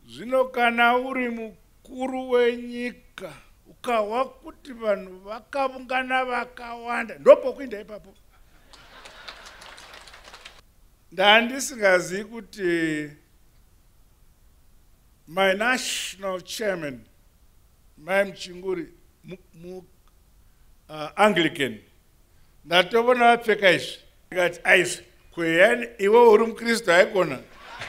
Zvino kana uri mukuru wenyika ukawa kuti vanhu vakavungana vakawanda ndopokuenda ipapo. Ndandisingazivi kuti my national chairman Mai Mchinguri Anglican ndatobona vapfeka izvi ndikati aizvi kweyani iwe uri mukristu haikona.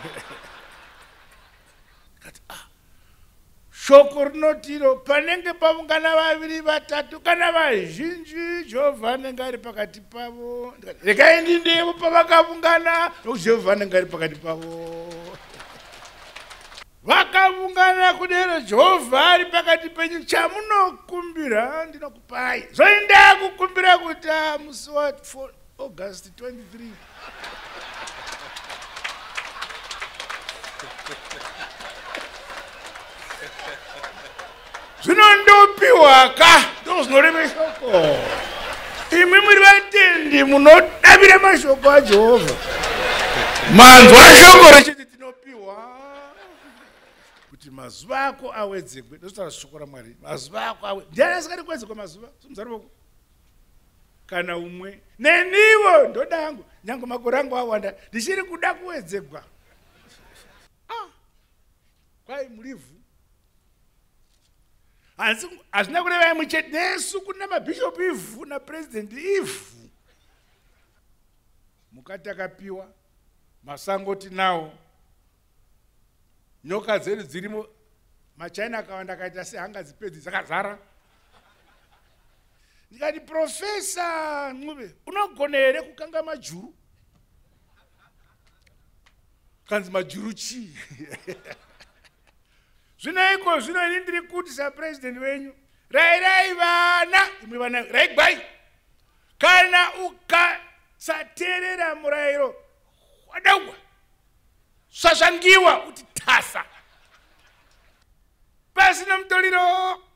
Shoko rinotiro panenge pavungana vaviri vatatu kana vazhinji Jehovha anenge ari pakati pavo. Regai ndindevo pavakavungana nokuti Jehovha anenge ari pakati pavo. Vakavungana kudero Jehovha ari pakati penyu, chamunokumbira ndinokupai. Zoenda kukumbira kuti musi wa August 23. Zvinondopiwa ka ndozvinoreva shoko. Imi muri vatendi munodavira mashoko aJehovha. Manzwa shoko rechiti tinopiwa kuti mazuva ako awedzekwe. Ndotaura shoko raMwari. Mazuva ako awedzekwe. Ndiani asikadi kuwedzekwa mazuva? Sumuzari voko. Kana umwe neniwo ndoda hangu nyange makore angu awanda ndichiri kuda kuwedzekwa. Kwai mulivhu. Hazina kureva muchete nesu kuna mabhishopu ivhu na president ivhu. Mukati akapiwa masango tinawo. Nyoka dzedu dzirimo maChina akawanda akaita sehanga dzipedzi dzakazara. Ndikati Profesa Ncube unogona here kukanga majuru? Kanzi majuru chii? Zvino zvino ini ndiri kuti sapresident wenyu rairai vana imwe vana raigwai kana ukasateerera murayiro wadauwa swasvangiwa kuti tasa pasina mutoriro.